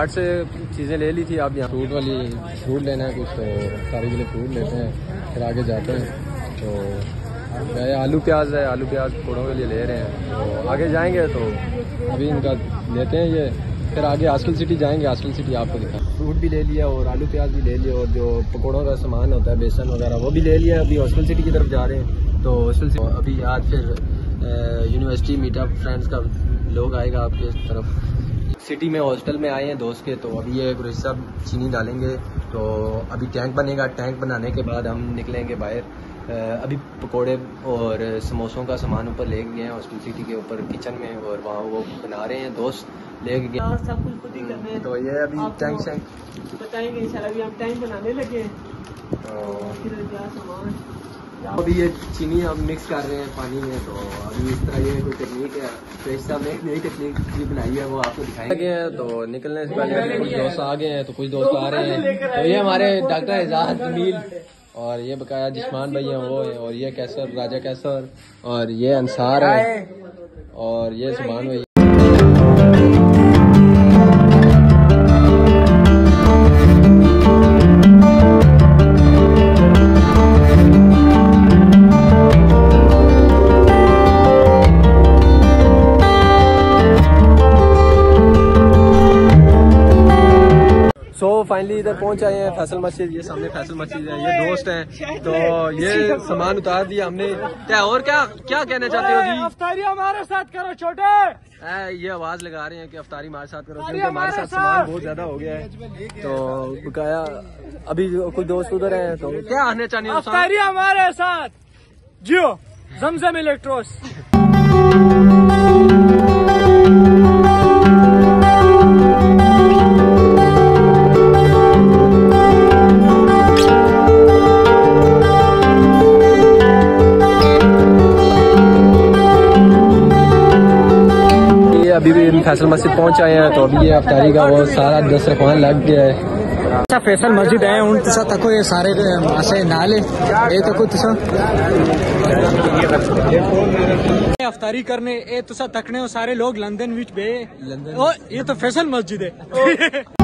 Mart से चीज़ें ले ली थी। आप यहाँ फ्रूट लेना है कुछ, तो सारे के लिए फ्रूट लेते हैं, फिर आगे जाते हैं। तो आलू प्याज है, आलू प्याज पकौड़ों के लिए ले रहे हैं। तो आगे जाएंगे तो अभी इनका लेते हैं ये, फिर आगे हॉस्टल सिटी जाएंगे। हॉस्टल सिटी आपको दिखा, फ्रूट भी ले लिया और आलू प्याज भी ले लिया, और जो पकौड़ों का सामान होता है बेसन वगैरह वो भी ले लिया। अभी हॉस्टल सिटी की तरफ जा रहे हैं। तो हॉस्टल सिटी अभी आज फिर यूनिवर्सिटी मीटअप फ्रेंड्स का लोग आएगा आपके तरफ। सिटी में हॉस्टल में आए हैं दोस्त के, तो अभी ये गुरेश साहब चीनी डालेंगे। तो अभी टैंक बनेगा, टैंक बनाने के बाद हम निकलेंगे बाहर। अभी पकोड़े और समोसों का सामान ऊपर ले गए हैं हॉस्टल सिटी के ऊपर किचन में, और वहाँ वो बना रहे हैं, दोस्त ले गए सब कुछ खुद ही करना है। तो ये अभी टैंक शैंक बताएंगे इंशाल्लाह। अभी हम टैंक बनाने लगे, अभी ये चीनी हम मिक्स कर रहे हैं पानी में। तो अभी इस तरह ये कोई टेक्निक है, तो इस साहब ने एक नई टेक्निक भी बनाई है, वो आपको दिखाएंगे। तो निकलने से पहले कुछ दोस्त आ गए हैं, तो कुछ दोस्त आ रहे हैं। तो ये हमारे डॉक्टर एजाज जमील, और ये बकाया जिस्मान भाई हैं वो है, और ये कैसर राजा कैसर, और ये अंसार है, और ये सुभान भाई। फाइनली इधर पहुंच आए हैं फैसल मस्जिद। ये सामने फैसल मस्जिद है, ये दोस्त हैं। तो ये सामान उतार दिया हमने। क्या और क्या क्या कहना चाहते हो जी? अफ्तारी हमारे साथ करो छोटे। ये आवाज लगा रहे हैं कि अफ्तारी हमारे साथ करो, क्योंकि हमारे साथ सामान बहुत ज्यादा हो गया है। तो बकाया अभी कुछ दोस्त उधर हैं। तो क्या आने चाहिए? अफ्तारी हमारे साथ जियो जमजम इलेक्ट्रोस। अभी भी फैसल मस्जिद पहुंच आए हैं। तो अभी ये अफ्तारी का वो सारा दस्तरखान लग गया है। अच्छा फैसल मस्जिद है हूँ तुसा तको ये सारे असे नाले ये तको तुसा अफ्तारी करने ए तुसा तकने हो सारे लोग लंदन विच बे। लंदन ये तो फैसल मस्जिद है।